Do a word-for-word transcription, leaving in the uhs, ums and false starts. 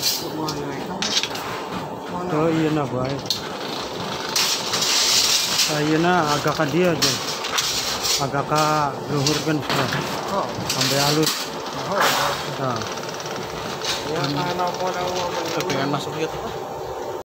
Oh iya na baik. Saya na agak ka dia dyan. Agak ka luhur kan siya. Oh. Sampai halus. Oh. Nah. Yan na ako na. Tapi kan masuk itu.